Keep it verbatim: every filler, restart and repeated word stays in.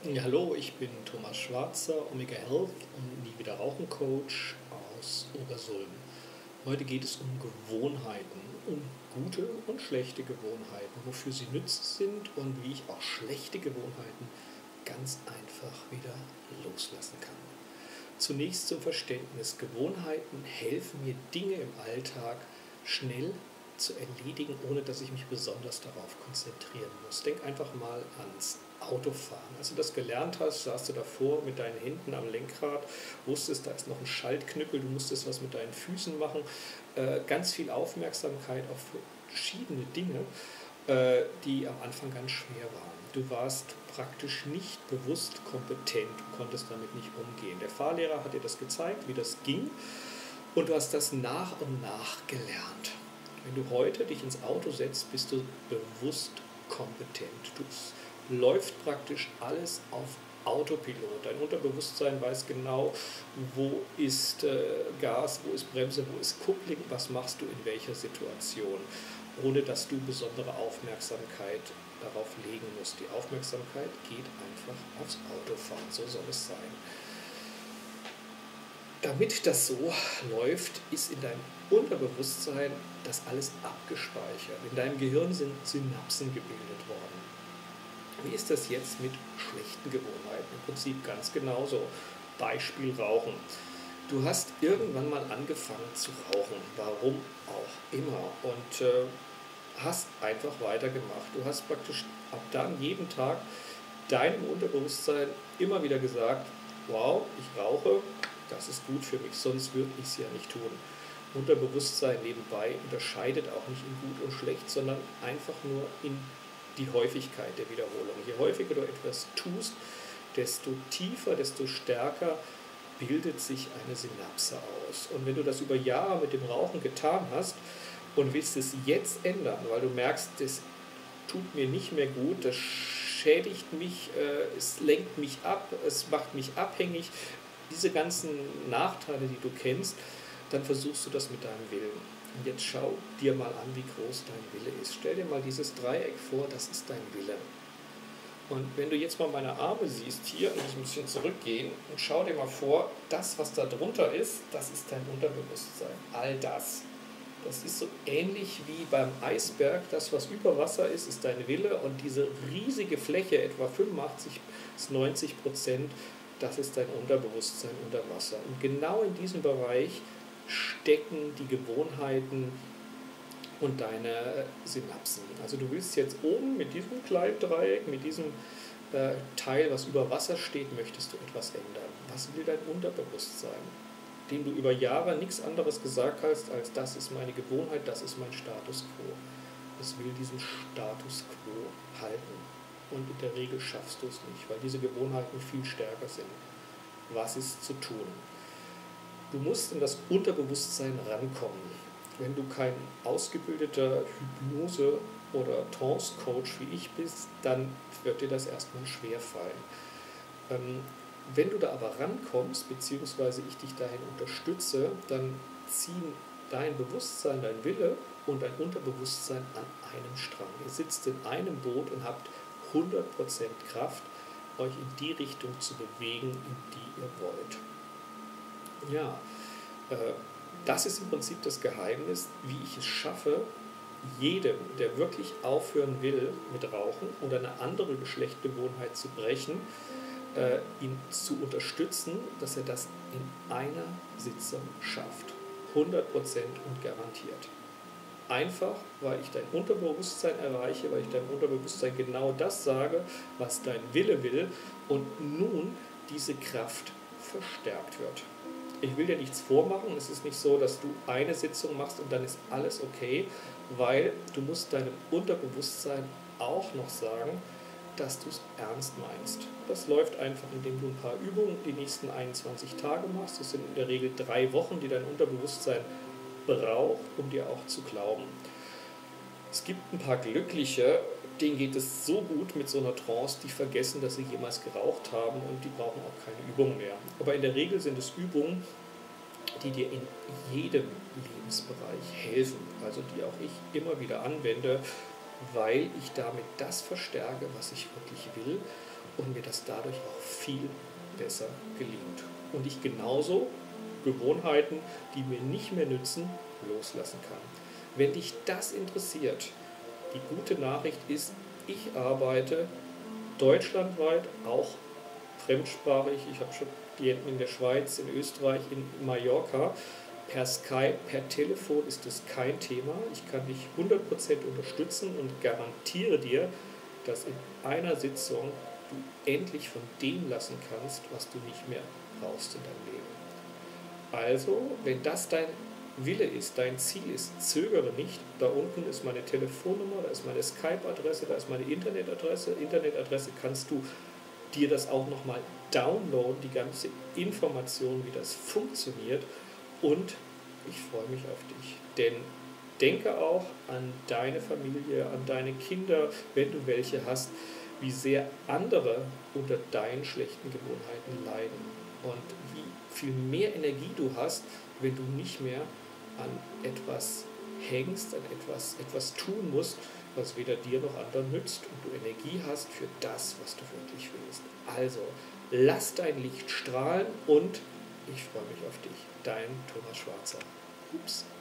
Ja, hallo, ich bin Thomas Schwarzer, Omega Health und Nie wieder Rauchen Coach aus Obersulm. Heute geht es um Gewohnheiten, um gute und schlechte Gewohnheiten, wofür sie nützlich sind und wie ich auch schlechte Gewohnheiten ganz einfach wieder loslassen kann. Zunächst zum Verständnis. Gewohnheiten helfen mir, Dinge im Alltag schnell zu erledigen, ohne dass ich mich besonders darauf konzentrieren muss. Denk einfach mal ans Autofahren. Als du das gelernt hast, saßt du davor mit deinen Händen am Lenkrad, wusstest, da ist noch ein Schaltknüppel, du musstest was mit deinen Füßen machen, äh, ganz viel Aufmerksamkeit auf verschiedene Dinge, äh, die am Anfang ganz schwer waren. Du warst praktisch nicht bewusst kompetent, du konntest damit nicht umgehen. Der Fahrlehrer hat dir das gezeigt, wie das ging, und du hast das nach und nach gelernt. Wenn du heute dich ins Auto setzt, bist du bewusst kompetent. Du läuft praktisch alles auf Autopilot. Dein Unterbewusstsein weiß genau, wo ist äh, Gas, wo ist Bremse, wo ist Kupplung, was machst du in welcher Situation, ohne dass du besondere Aufmerksamkeit darauf legen musst. Die Aufmerksamkeit geht einfach aufs Autofahren, so soll es sein. Damit das so läuft, ist in deinem Unterbewusstsein das alles abgespeichert. In deinem Gehirn sind Synapsen gebildet worden. Wie ist das jetzt mit schlechten Gewohnheiten? Im Prinzip ganz genauso. Beispiel Rauchen. Du hast irgendwann mal angefangen zu rauchen, warum auch immer, und äh, hast einfach weitergemacht. Du hast praktisch ab dann jeden Tag deinem Unterbewusstsein immer wieder gesagt, wow, ich rauche, das ist gut für mich, sonst würde ich es ja nicht tun. Unterbewusstsein nebenbei unterscheidet auch nicht in gut und schlecht, sondern einfach nur in die Häufigkeit der Wiederholung. Je häufiger du etwas tust, desto tiefer, desto stärker bildet sich eine Synapse aus. Und wenn du das über Jahre mit dem Rauchen getan hast und willst es jetzt ändern, weil du merkst, das tut mir nicht mehr gut, das schädigt mich, es lenkt mich ab, es macht mich abhängig, diese ganzen Nachteile, die du kennst, dann versuchst du das mit deinem Willen. Und jetzt schau dir mal an, wie groß dein Wille ist. Stell dir mal dieses Dreieck vor, das ist dein Wille. Und wenn du jetzt mal meine Arme siehst, hier, muss ich ein bisschen zurückgehen, und schau dir mal vor, das, was da drunter ist, das ist dein Unterbewusstsein. All das. Das ist so ähnlich wie beim Eisberg. Das, was über Wasser ist, ist dein Wille, und diese riesige Fläche, etwa fünfundachtzig bis neunzig Prozent, das ist dein Unterbewusstsein unter Wasser. Und genau in diesem Bereich stecken die Gewohnheiten und deine Synapsen. Also du willst jetzt oben mit diesem kleinen Dreieck, mit diesem äh, Teil, was über Wasser steht, möchtest du etwas ändern. Was will dein Unterbewusstsein? Dem du über Jahre nichts anderes gesagt hast, als das ist meine Gewohnheit, das ist mein Status quo. Es will diesen Status quo halten. Und in der Regel schaffst du es nicht, weil diese Gewohnheiten viel stärker sind. Was ist zu tun? Du musst in das Unterbewusstsein rankommen. Wenn du kein ausgebildeter Hypnose- oder Trance-Coach wie ich bist, dann wird dir das erstmal schwerfallen. Ähm, wenn du da aber rankommst, beziehungsweise ich dich dahin unterstütze, dann ziehen dein Bewusstsein, dein Wille und dein Unterbewusstsein an einem Strang. Ihr sitzt in einem Boot und habt hundert Prozent Kraft, euch in die Richtung zu bewegen, in die ihr wollt. Ja, äh, das ist im Prinzip das Geheimnis, wie ich es schaffe, jedem, der wirklich aufhören will mit Rauchen oder eine andere Geschlechtsgewohnheit zu brechen, äh, ihn zu unterstützen, dass er das in einer Sitzung schafft. hundert Prozent und garantiert. Einfach, weil ich dein Unterbewusstsein erreiche, weil ich deinem Unterbewusstsein genau das sage, was dein Wille will, und nun diese Kraft verstärkt wird. Ich will dir nichts vormachen, es ist nicht so, dass du eine Sitzung machst und dann ist alles okay, weil du musst deinem Unterbewusstsein auch noch sagen, dass du es ernst meinst. Das läuft einfach, indem du ein paar Übungen die nächsten einundzwanzig Tage machst. Das sind in der Regel drei Wochen, die dein Unterbewusstsein braucht, um dir auch zu glauben. Es gibt ein paar Glückliche, denen geht es so gut mit so einer Trance, die vergessen, dass sie jemals geraucht haben, und die brauchen auch keine Übung mehr. Aber in der Regel sind es Übungen, die dir in jedem Lebensbereich helfen, also die auch ich immer wieder anwende, weil ich damit das verstärke, was ich wirklich will, und mir das dadurch auch viel besser gelingt. Und ich genauso Gewohnheiten, die mir nicht mehr nützen, loslassen kann. Wenn dich das interessiert, die gute Nachricht ist, ich arbeite deutschlandweit, auch fremdsprachig. Ich habe schon Klienten in der Schweiz, in Österreich, in Mallorca. Per Skype, per Telefon ist das kein Thema. Ich kann dich hundert Prozent unterstützen und garantiere dir, dass in einer Sitzung du endlich von dem lassen kannst, was du nicht mehr brauchst in deinem Leben. Also, wenn das dein Wille ist, dein Ziel ist, zögere nicht. Da unten ist meine Telefonnummer, da ist meine Skype-Adresse, da ist meine Internetadresse. Internetadresse kannst du dir das auch nochmal downloaden, die ganze Information, wie das funktioniert. Und ich freue mich auf dich. Denn denke auch an deine Familie, an deine Kinder, wenn du welche hast, wie sehr andere unter deinen schlechten Gewohnheiten leiden. Und wie viel mehr Energie du hast, wenn du nicht mehr an etwas hängst, an etwas, etwas tun musst, was weder dir noch anderen nützt und du Energie hast für das, was du wirklich willst. Also, lass dein Licht strahlen und ich freue mich auf dich. Dein Thomas Schwarzer. Ups.